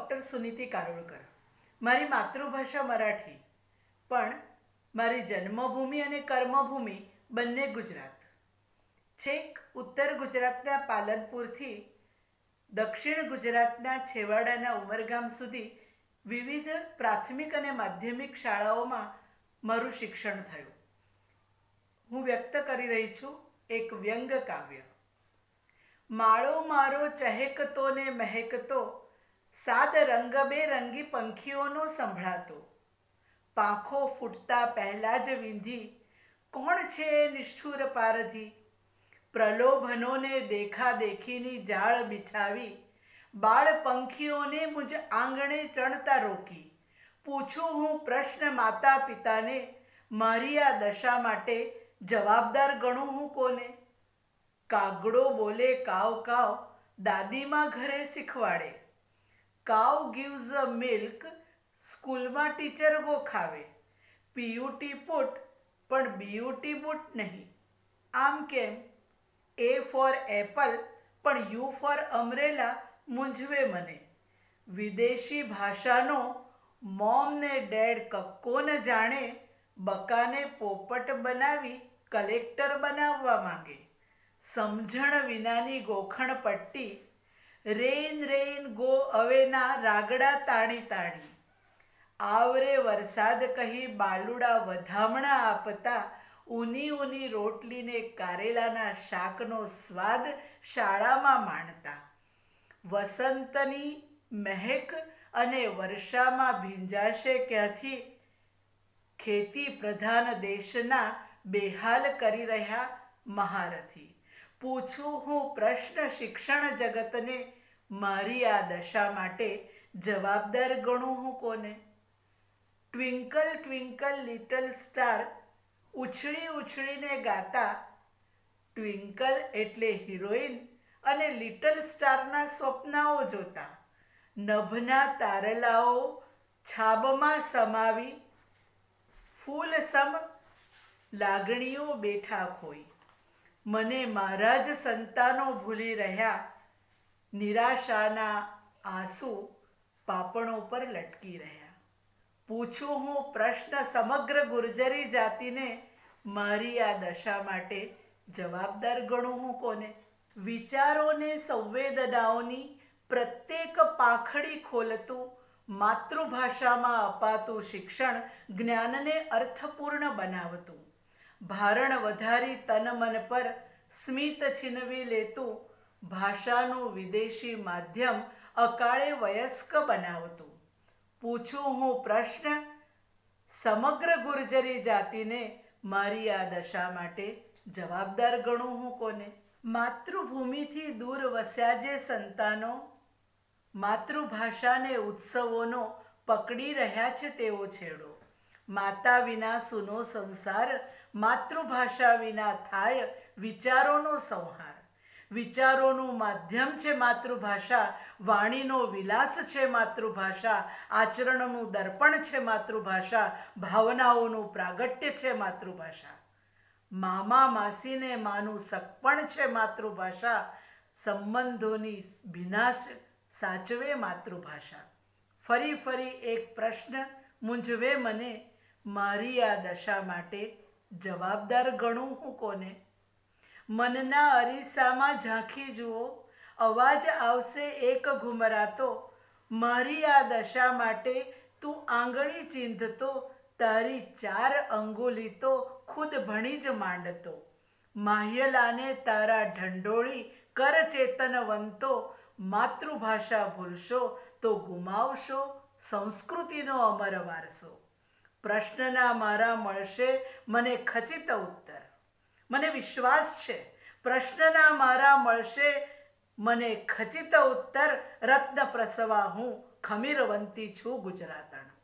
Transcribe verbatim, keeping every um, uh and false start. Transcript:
Doctor Suniti કારોળકર. મારી માતૃભાષા મરાઠી, પણ મારી જન્મભૂમિ અને કર્મભૂમિ બંને ગુજરાત. છેક ઉત્તર ગુજરાતના પાલનપુરથી દક્ષિણ ગુજરાતના છેવાડાના ઉમરગામ સુધી વિવિધ પ્રાથમિક અને માધ્યમિક શાળાઓમાં મારું શિક્ષણ થયું. હું વ્યક્ત કરી રહી છું એક વ્યંગ કાવ્ય. માળો મારો ચહેકતો ને મહેકતો, સાદ રંગબેરંગી પંખીઓનો સંભળાતો, પાંખો ફૂટતા પહેલા જ વીંધી, કોણ છે એ નિષ્ઠુર પારધી? પ્રલોભનોને દેખા દેખીની જાળ બિછાવી, બાળ પંખીઓને મુજ આંગણે ચણતા રોકી. પૂછું હું પ્રશ્ન માતા પિતાને, મારી આ દશા માટે જવાબદાર ગણું હું કોને? કાગડો બોલે કાવ કાવ, દાદીમાં ઘરે શીખવાડે. કાવ ગીવ્સ અ મિલ્ક, સ્કૂલમાં ટીચર ગોખાવે. પીયુટી પુટ પણ બીયુટી બુટ નહીં. આમ કેમ? એ ફોર એપલ પણ યુ ફોર અમરેલા મૂંઝવે મને. વિદેશી ભાષાનો મોમ ને ડેડ કક્કો ન જાણે, બકાને પોપટ બનાવી કલેક્ટર બનાવવા માંગે. સમજણ વિનાની ગોખણ પટ્ટી, રેન રેન ગો અવેના રાગડા તાણી તાણી. આવરે વરસાદ કહી બાલુડા વધામણા આપતા, ઊની ઊની રોટલીને કારેલાના શાકનો સ્વાદ શાળામાં માણતા. વસંતની મહેક અને વર્ષામાં ભીંજાશે ક્યાંથી? ખેતી પ્રધાન દેશના બેહાલ કરી રહ્યા મહારથી. પૂછું હું પ્રશ્ન શિક્ષણ જગતને, મારી આ દશા માટે જવાબદાર ગણું હું કોને? ટ્વિંકલ ટ્વિંકલ લિટલ સ્ટાર ઉછળી ઉછળીને ગાતા, ટ્વિંકલ એટલે હિરોઈન અને લિટલ સ્ટારના સ્વપ્નાઓ જોતા. નભના તારલાઓ છાબમાં સમાવી, ફૂલ સમ લાગણીઓ બેઠા ખોઈ. મને મારા જ સંતાનો ભૂલી રહ્યા, નિરાશાના આંસુ પાપણો પર લટકી રહ્યા. પૂછું હું પ્રશ્ન સમગ્ર ગુર્જરી જાતિને, મારી આ દશા માટે જવાબદાર ગણું હું કોને? વિચારોને સંવેદનાઓની પ્રત્યેક પાંખડી ખોલતું, માતૃભાષામાં અપાતું શિક્ષણ જ્ઞાનને અર્થપૂર્ણ બનાવતું. ભારણ વધારી તન મન પર સ્મિત છીનવી લેતું, ભાષાનું વિદેશી માધ્યમ અકાળે વયસ્ક બનાવતું. પૂછું હું પ્રશ્ન સમગ્ર ગુર્જરી જાતિને, મારી આ દશા માટે જવાબદાર ગણું હું કોને? માતૃભૂમિથી દૂર વસ્યા જે સંતાનો, માતૃભાષાને ઉત્સવોનો પકડી રહ્યા છે તેઓ છેડો. માતા વિના સૂનો સંસાર, માતૃભાષા વિના થાય વિચારોનો સંહાર. વિચારોનું માધ્યમ છે માતૃભાષા, વાણીનો વિલાસ છે માતૃભાષા, આચરણનું દર્પણ છે માતૃભાષા, ભાવનાઓનું પ્રાગટ્ય છે માતૃભાષા. મામા માસીને માનું સગપણ છે માતૃભાષા, સંબંધોની ભીનાશ સાચવે માતૃભાષા. ફરી ફરી એક પ્રશ્ન મૂંઝવે મને, મારી આ દશા માટે જવાબદાર ગણું હું કોને? મનના અરીસામાં ઝાંખી જુઓ, અવાજ આવશે એક ઘુમરાતો, મારી આ દશા માટે તું આંગળી ચીંધતો, તારી ચાર અંગુલી તો ખુદ ભણી જ માંડતો. માહ્યલાને તારા ઢંઢોળી કર ચેતનવંતો, માતૃભાષા ભૂલશો તો ગુમાવશો સંસ્કૃતિનો અમર વારસો. પ્રશ્નના મારા મળશે મને ખચિત ઉત્તર. મને વિશ્વાસ છે પ્રશ્નના મારા મળશે મને ખચિત ઉત્તર. રત્ન પ્રસવા હું ખમીરવંતી છું ગુજરાતણ.